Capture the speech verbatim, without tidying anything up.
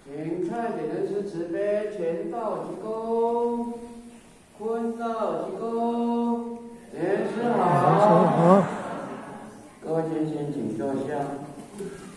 请蔡点人师慈悲，全道齐躬，坤道齐躬，莲师好。各位先生请坐下。